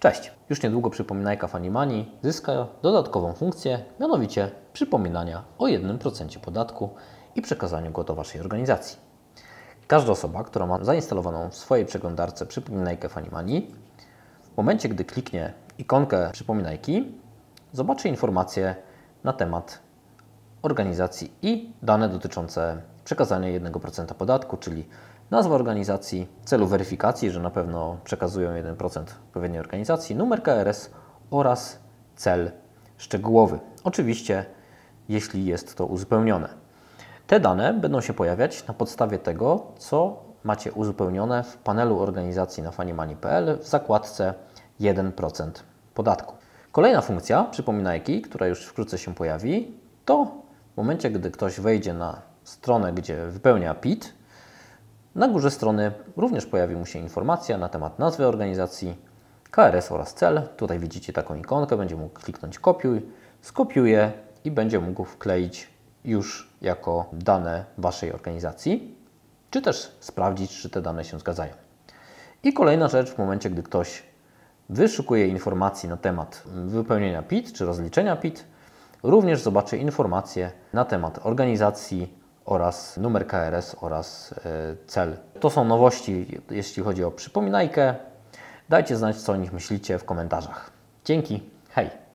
Cześć! Już niedługo przypominajka Fanimani zyska dodatkową funkcję, mianowicie przypominania o 1% podatku i przekazaniu go do Waszej organizacji. Każda osoba, która ma zainstalowaną w swojej przeglądarce przypominajkę Fanimani, w momencie, gdy kliknie ikonkę przypominajki, zobaczy informacje na temat organizacji i dane dotyczące przekazania 1% podatku, czyli nazwa organizacji, celu weryfikacji, że na pewno przekazują 1% odpowiedniej organizacji, numer KRS oraz cel szczegółowy. Oczywiście, jeśli jest to uzupełnione. Te dane będą się pojawiać na podstawie tego, co macie uzupełnione w panelu organizacji na fanimani.pl w zakładce 1% podatku. Kolejna funkcja przypominajki, która już wkrótce się pojawi, to w momencie, gdy ktoś wejdzie na stronę, gdzie wypełnia PIT, na górze strony również pojawi mu się informacja na temat nazwy organizacji, KRS oraz cel. Tutaj widzicie taką ikonkę, będzie mógł kliknąć kopiuj, skopiuje i będzie mógł wkleić już jako dane Waszej organizacji, czy też sprawdzić, czy te dane się zgadzają. I kolejna rzecz, w momencie, gdy ktoś wyszukuje informacji na temat wypełnienia PIT czy rozliczenia PIT, również zobaczy informacje na temat organizacji oraz numer KRS oraz cel. To są nowości, jeśli chodzi o przypominajkę. Dajcie znać, co o nich myślicie w komentarzach. Dzięki, hej!